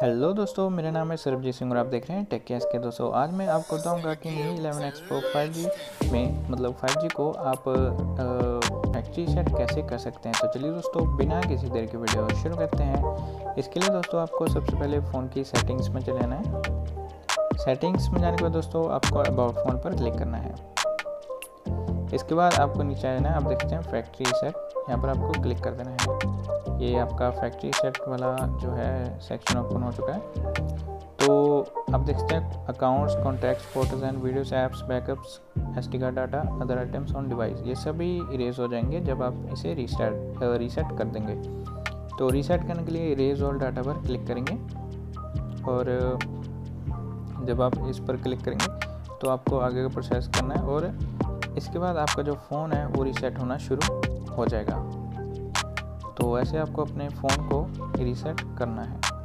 Hello दोस्तों, मेरा नाम है सरबजीत सिंह और आप देख रहे हैं टेक केस के। दोस्तों आज मैं आपको बताऊंगा कि मी 11 X Pro 5G में 5G को आप फैक्ट्री सेट कैसे कर सकते हैं। तो चलिए दोस्तों, बिना किसी देर के वीडियो शुरू करते हैं। इसके लिए दोस्तों आपको सबसे पहले फ़ोन की सेटिंग्स में चले जाना है। सेटिंग्स में जाने के बाद दोस्तों आपको अबाउट फ़ोन पर क्लिक करना है। इसके बाद आपको नीचे आना है, आप देखते हैं फैक्ट्री सेट, यहाँ पर आपको क्लिक कर देना है। ये आपका फैक्ट्री सेट वाला जो है सेक्शन ओपन हो चुका है। तो आप देखते हैं accounts, contacts, photos and videos, apps, backups, SD card data, other items on device, ये सभी इरेज हो जाएंगे जब आप इसे रीसेट कर देंगे। तो रीसेट करने के लिए इरेज ऑल डाटा पर क्लिक करेंगे और जब आप इस पर क्लिक करेंगे तो आपको आगे का प्रोसेस करना है और इसके बाद आपका जो फ़ोन है वो रीसेट होना शुरू हो जाएगा। तो ऐसे आपको अपने फ़ोन को रीसेट करना है।